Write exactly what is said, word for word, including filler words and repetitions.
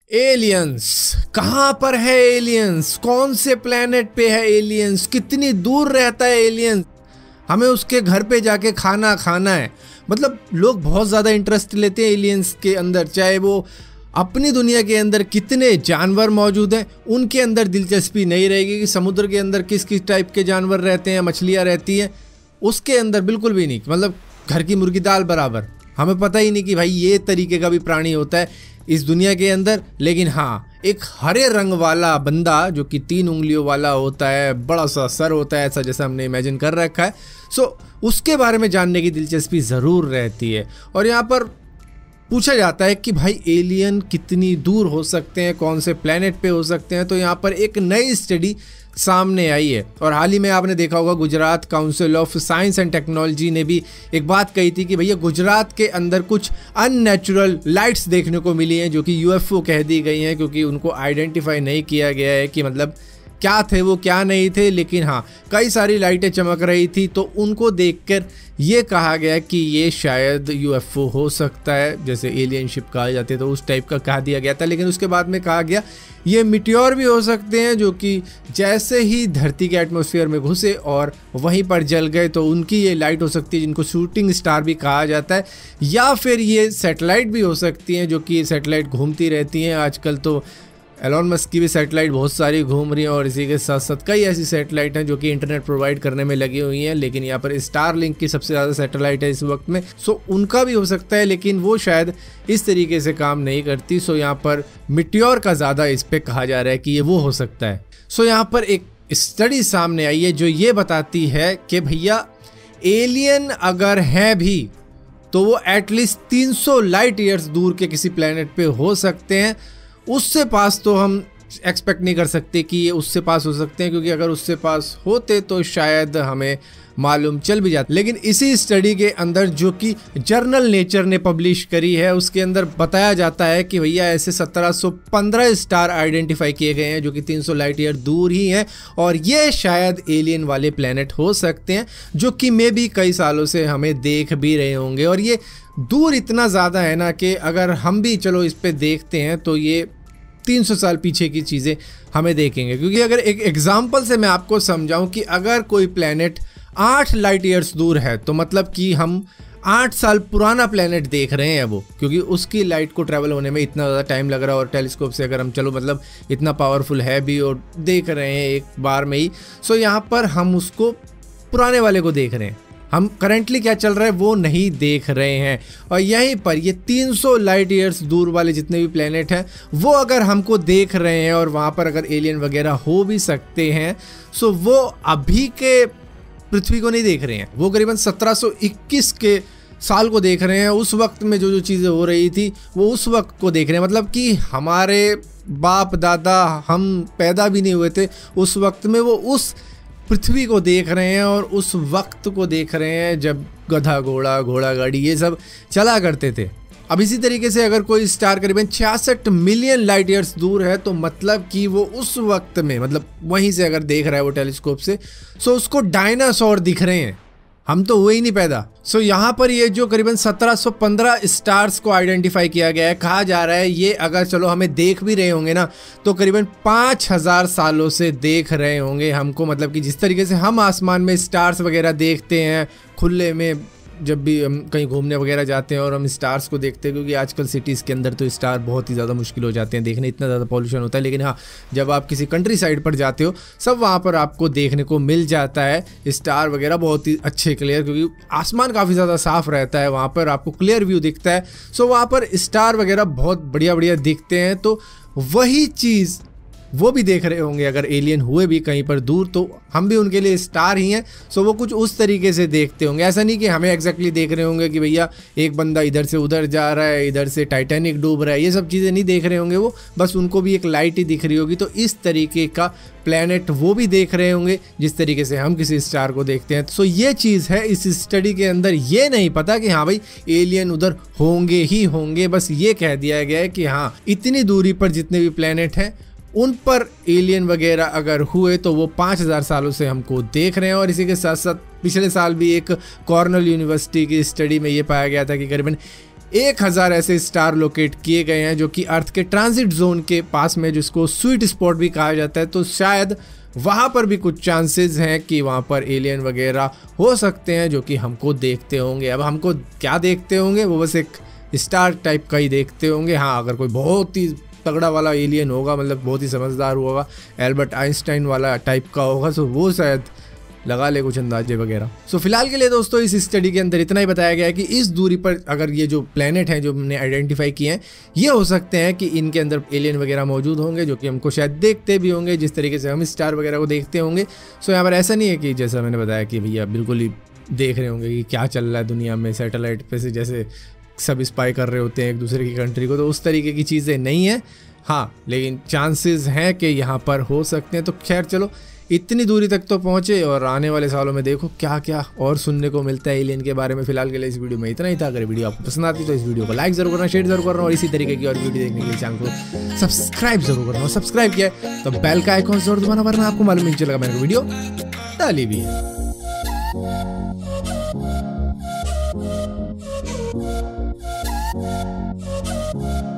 Aliens कहाँ पर है? एलियंस कौन से प्लेनेट पे है? एलियंस कितनी दूर रहता है? एलियंस हमें उसके घर पे जाके खाना खाना है। मतलब लोग बहुत ज़्यादा इंटरेस्ट लेते हैं एलियंस के अंदर, चाहे वो अपनी दुनिया के अंदर कितने जानवर मौजूद हैं उनके अंदर दिलचस्पी नहीं रहेगी कि समुद्र के अंदर किस किस टाइप के जानवर रहते हैं, मछलियाँ रहती हैं, उसके अंदर बिल्कुल भी नहीं। मतलब घर की मुर्गी दाल बराबर, हमें पता ही नहीं कि भाई ये तरीके का भी प्राणी होता है इस दुनिया के अंदर। लेकिन हाँ, एक हरे रंग वाला बंदा जो कि तीन उंगलियों वाला होता है, बड़ा सा सर होता है, ऐसा जैसा हमने इमेजिन कर रखा है, सो उसके बारे में जानने की दिलचस्पी ज़रूर रहती है। और यहाँ पर पूछा जाता है कि भाई एलियन कितनी दूर हो सकते हैं, कौन से प्लेनेट पे हो सकते हैं। तो यहाँ पर एक नई स्टडी सामने आई है और हाल ही में आपने देखा होगा Gujarat council of science and technology ने भी एक बात कही थी कि भैया गुजरात के अंदर कुछ अननेचुरल लाइट्स देखने को मिली हैं जो कि यूएफओ कह दी गई हैं, क्योंकि उनको आइडेंटिफाई नहीं किया गया है कि मतलब क्या थे वो, क्या नहीं थे। लेकिन हाँ, कई सारी लाइटें चमक रही थी तो उनको देखकर ये कहा गया कि ये शायद यूएफओ हो सकता है, जैसे एलियन शिप कहा जाते हैं तो उस टाइप का कहा दिया गया था। लेकिन उसके बाद में कहा गया ये मिट्योर भी हो सकते हैं जो कि जैसे ही धरती के एटमॉस्फेयर में घुसे और वहीं पर जल गए तो उनकी ये लाइट हो सकती है, जिनको शूटिंग स्टार भी कहा जाता है। या फिर ये सैटेलाइट भी हो सकती हैं जो कि सैटेलाइट घूमती रहती हैं। आजकल तो एलोन मस्क की भी सैटेलाइट बहुत सारी घूम रही हैं और इसी के साथ साथ कई ऐसी सैटेलाइट हैं जो कि इंटरनेट प्रोवाइड करने में लगी हुई हैं। लेकिन यहाँ पर स्टारलिंक की सबसे ज़्यादा सैटेलाइट है इस वक्त में, सो उनका भी हो सकता है, लेकिन वो शायद इस तरीके से काम नहीं करती। सो यहाँ पर मिट्योर का ज़्यादा इस पर कहा जा रहा है कि ये वो हो सकता है। सो यहाँ पर एक स्टडी सामने आई है जो ये बताती है कि भैया एलियन अगर है भी तो वो एटलीस्ट तीन सौ लाइट ईयर्स दूर के किसी प्लेनेट पे हो सकते हैं। उससे पास तो हम एक्सपेक्ट नहीं कर सकते कि ये उससे पास हो सकते हैं, क्योंकि अगर उससे पास होते तो शायद हमें मालूम चल भी जाता। लेकिन इसी स्टडी के अंदर जो कि जर्नल नेचर ने पब्लिश करी है उसके अंदर बताया जाता है कि भैया ऐसे सत्रह सौ पंद्रह स्टार आइडेंटिफाई किए गए हैं जो कि तीन सौ लाइट ईयर दूर ही हैं और ये शायद एलियन वाले प्लेनेट हो सकते हैं जो कि मे भी कई सालों से हमें देख भी रहे होंगे। और ये दूर इतना ज़्यादा है ना कि अगर हम भी चलो इस पे देखते हैं तो ये तीन सौ साल पीछे की चीज़ें हमें देखेंगे। क्योंकि अगर एक एग्जांपल से मैं आपको समझाऊं कि अगर कोई प्लेनेट आठ लाइट ईयर्स दूर है तो मतलब कि हम आठ साल पुराना प्लेनेट देख रहे हैं वो, क्योंकि उसकी लाइट को ट्रैवल होने में इतना ज़्यादा टाइम लग रहा है और टेलीस्कोप से अगर हम चलो मतलब इतना पावरफुल है भी और देख रहे हैं एक बार में ही। सो यहाँ पर हम उसको पुराने वाले को देख रहे हैं, हम करंटली क्या चल रहा है वो नहीं देख रहे हैं। और यहीं पर ये तीन सौ लाइट ईयर्स दूर वाले जितने भी प्लेनेट हैं वो अगर हमको देख रहे हैं और वहाँ पर अगर एलियन वगैरह हो भी सकते हैं, सो वो अभी के पृथ्वी को नहीं देख रहे हैं, वो करीबन सत्रह सौ इक्कीस के साल को देख रहे हैं। उस वक्त में जो जो चीज़ें हो रही थी वो उस वक्त को देख रहे हैं। मतलब कि हमारे बाप दादा हम पैदा भी नहीं हुए थे उस वक्त में, वो उस पृथ्वी को देख रहे हैं और उस वक्त को देख रहे हैं जब गधा घोड़ा घोड़ा गाड़ी ये सब चला करते थे। अब इसी तरीके से अगर कोई स्टार करीबन छियासठ मिलियन लाइट ईयर्स दूर है तो मतलब कि वो उस वक्त में मतलब वहीं से अगर देख रहा है वो टेलीस्कोप से, सो उसको डायनासोर दिख रहे हैं, हम तो हुए ही नहीं पैदा। सो यहाँ पर ये जो करीबन सत्रह सौ पंद्रह स्टार्स को आइडेंटिफाई किया गया है, कहा जा रहा है ये अगर चलो हमें देख भी रहे होंगे ना तो करीबन पाँच हज़ार सालों से देख रहे होंगे हमको। मतलब कि जिस तरीके से हम आसमान में स्टार्स वगैरह देखते हैं खुले में, जब भी हम कहीं घूमने वगैरह जाते हैं और हम स्टार्स को देखते हैं, क्योंकि आजकल सिटीज़ के अंदर तो स्टार बहुत ही ज़्यादा मुश्किल हो जाते हैं देखने, इतना ज़्यादा पॉल्यूशन होता है। लेकिन हाँ, जब आप किसी कंट्री साइड पर जाते हो सब वहाँ पर आपको देखने को मिल जाता है स्टार वगैरह बहुत ही अच्छे क्लियर, क्योंकि आसमान काफ़ी ज़्यादा साफ़ रहता है, वहाँ पर आपको क्लियर व्यू दिखता है। सो वहाँ पर स्टार वगैरह बहुत बढ़िया बढ़िया दिखते हैं। तो वही चीज़ वो भी देख रहे होंगे अगर एलियन हुए भी कहीं पर दूर, तो हम भी उनके लिए स्टार ही हैं। सो वो कुछ उस तरीके से देखते होंगे, ऐसा नहीं कि हमें एग्जैक्टली देख रहे होंगे कि भैया एक बंदा इधर से उधर जा रहा है, इधर से टाइटैनिक डूब रहा है, ये सब चीज़ें नहीं देख रहे होंगे वो, बस उनको भी एक लाइट ही दिख रही होगी। तो इस तरीके का प्लेनेट वो भी देख रहे होंगे जिस तरीके से हम किसी स्टार को देखते हैं। सो ये चीज़ है इस स्टडी के अंदर, ये नहीं पता कि हाँ भाई एलियन उधर होंगे ही होंगे, बस ये कह दिया गया है कि हाँ इतनी दूरी पर जितने भी प्लेनेट हैं उन पर एलियन वगैरह अगर हुए तो वो पाँच हज़ार सालों से हमको देख रहे हैं। और इसी के साथ साथ पिछले साल भी एक कॉर्नेल यूनिवर्सिटी की स्टडी में ये पाया गया था कि करीबन एक हज़ार ऐसे स्टार लोकेट किए गए हैं जो कि अर्थ के ट्रांजिट जोन के पास में, जिसको स्वीट स्पॉट भी कहा जाता है। तो शायद वहाँ पर भी कुछ चांसेस हैं कि वहाँ पर एलियन वगैरह हो सकते हैं जो कि हमको देखते होंगे। अब हमको क्या देखते होंगे, वो बस एक स्टार टाइप का ही देखते होंगे। हाँ, अगर कोई बहुत ही तगड़ा वाला एलियन होगा, मतलब बहुत ही समझदार होगा, एल्बर्ट आइंस्टाइन वाला टाइप का होगा, तो वो शायद लगा ले कुछ अंदाजे वगैरह। सो फिलहाल के लिए दोस्तों इस स्टडी के अंदर इतना ही बताया गया है कि इस दूरी पर अगर ये जो प्लेनेट हैं जो हमने आइडेंटिफाई किए हैं, ये हो सकते हैं कि इनके अंदर एलियन वगैरह मौजूद होंगे जो कि हमको शायद देखते भी होंगे जिस तरीके से हम स्टार वगैरह को देखते होंगे। सो यहाँ पर ऐसा नहीं है कि जैसा मैंने बताया कि भैया बिल्कुल ही देख रहे होंगे कि क्या चल रहा है दुनिया में सैटेलाइट पे से, जैसे सब स्पाई कर रहे होते हैं एक दूसरे की कंट्री को, तो उस तरीके की चीज़ें नहीं है। हाँ, लेकिन चांसेस हैं कि यहाँ पर हो सकते हैं। तो खैर चलो, इतनी दूरी तक तो पहुँचे और आने वाले सालों में देखो क्या क्या और सुनने को मिलता है एलियन के बारे में। फिलहाल के लिए इस वीडियो में इतना ही था। अगर वीडियो आपको पसंद आती तो इस वीडियो को लाइक जरूर करना, शेयर जरूर करना और इसी तरीके की और वीडियो देखने के लिए चैनल को सब्सक्राइब जरूर करना। और सब्सक्राइब किया तो बेल का आइकॉन जरूर दबाना, वरना आपको मालूम नहीं चलेगा मैंने वीडियो डाली भी है।